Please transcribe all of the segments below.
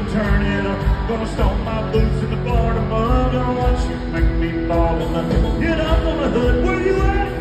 and turn it up. Gonna stomp my boots in the Florida mud. Gonna watch you make me fall in love. Get up on the hood, where you at?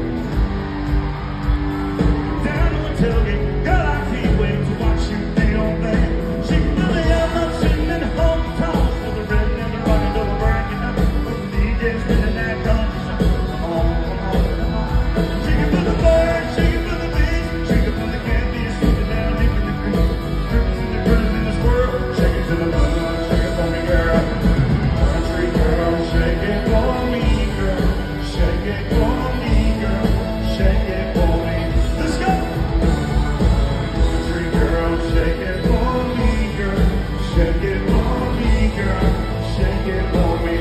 Down to the tailgate, girl, I can't wait to watch you do your thing. She can really have up sitting in the home toss with the red and the rock and double breaking up. With the DJs spinning that country song. Come on, come on, come on. She can put the bird, she can put the beat, she can put the candy, sitting down deep in the creek. Drippers in the critters in the squirrel, shake it to the mud, shake it for me, girl. Country girl, shake it for me, girl. Shake it for me, girl. Shake it for me. Let's go. Country girl, shake it for me, girl. Shake it for me, girl. Shake it for me.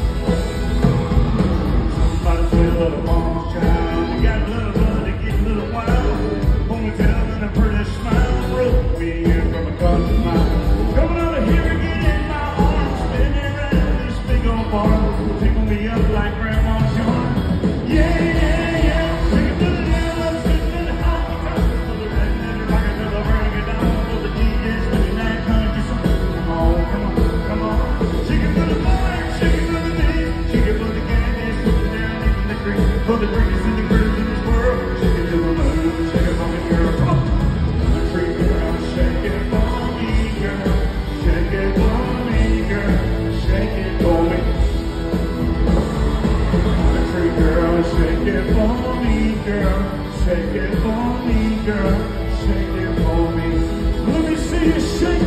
Somebody's with a little moonshine. You got a little blood to get a little wild. Ponytail and a pretty smile. Rope me in from a country mile. Coming over here and get in my arms. Spinning around this big old barn. Tickle me up like grandma's yarn. Yeah, yeah, yeah. She can put it down. I'm sitting in the hot tub. For the red and the rock until I bring it down. For the DJs spinning that country song. Come on, come on, come on. She can put the fire, she can put the beat, she can put the candy, sitting down deep in the creek. For the drinkers and the critters in this world. She can do the moon, shake it for me, girl. Come on. Country girl, shake it for me, girl. Shake it for me, girl. Shake it for me. Country girl, shake it for me, girl. Shake it for me, girl. Shake it for me. Let me see you shake